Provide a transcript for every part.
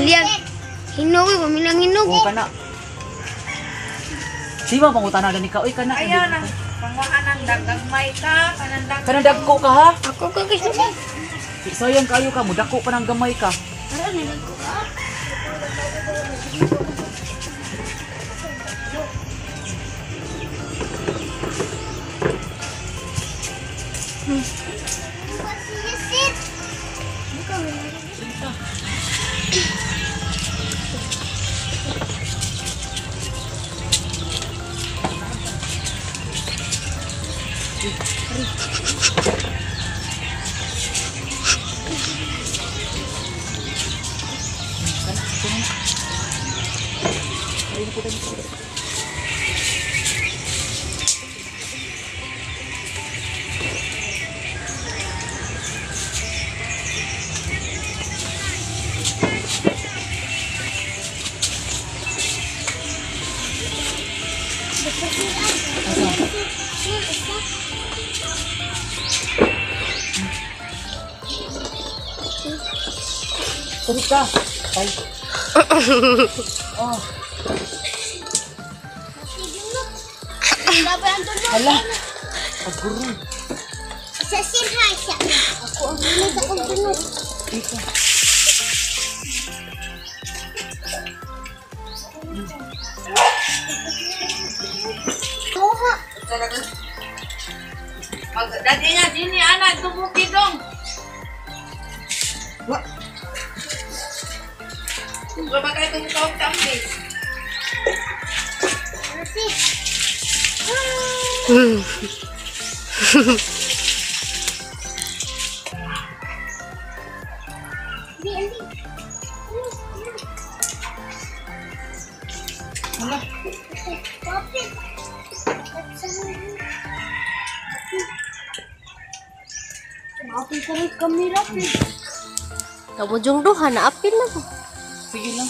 Pamilya hinog, pamilyang hinog. Oo, kana. Siwa pangutana gani ka. Uy, kana. Ayaw nang panguhaan ng dagmay ka, Kanang dagko ka ha? Ako ka gusto ko. Sayang kayo ka mo, dako pa ng gamay ka. Tara na lang ko ka. Tuloy ka. Ay. Oh. Hala. Pagurong. Sa sinhay siya. Ako ang hinay sa kong tunod. Ito. Oha. Dati nga, dini anak, tumuki dong. Wa. Gaba kayo tumutawag kambing. Hala. Apil ka rin kamera. Kamu jong duha na apil na po. Sige lang.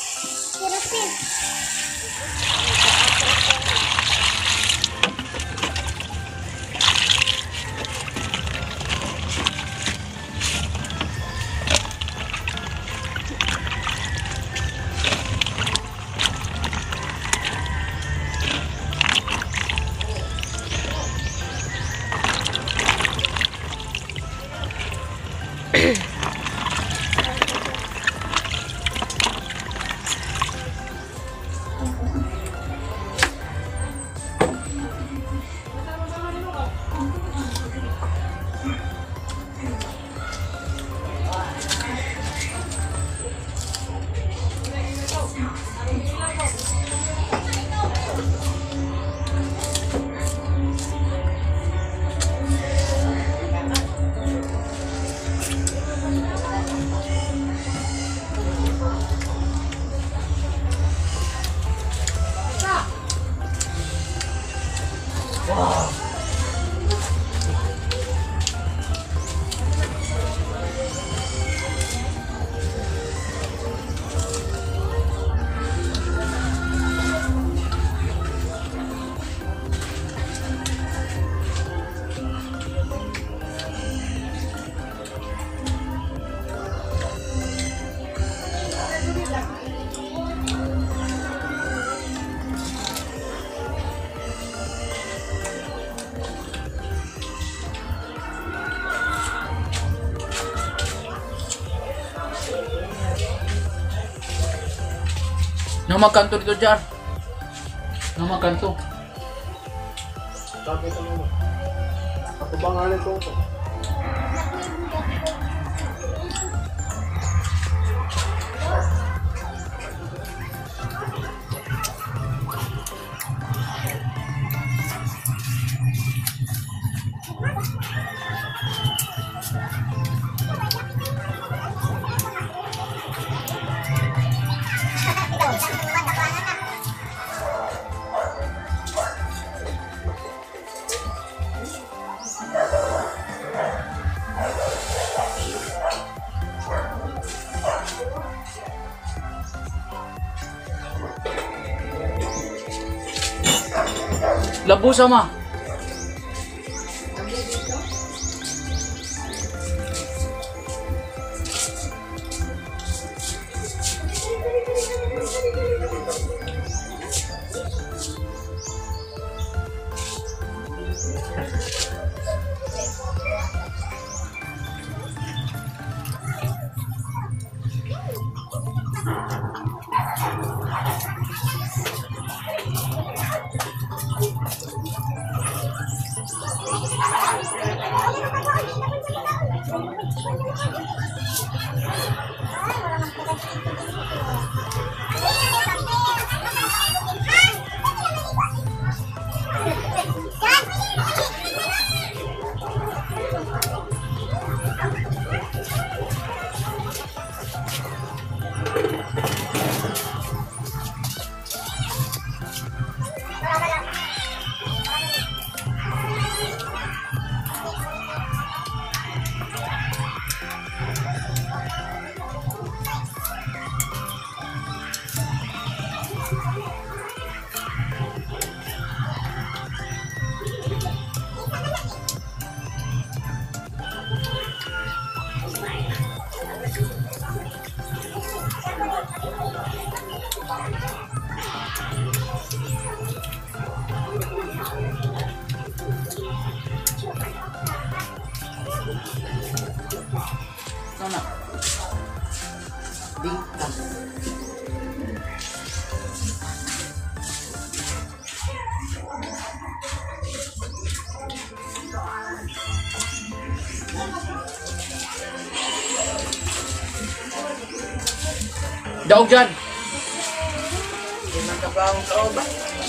Nang makanto dito, Jar. Nang makanto. Sabi ito naman. Ako ba nga nito ito? Labo sama. Sana. Bingkang. Daog dyan. Hindi man kaplawang sa oba.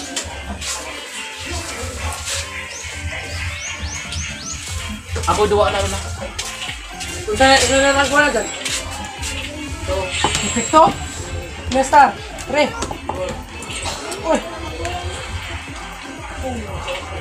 Ako duwa na lang. Kung saan na lang wala dyan? Ito? Nestar? Pre? Uy!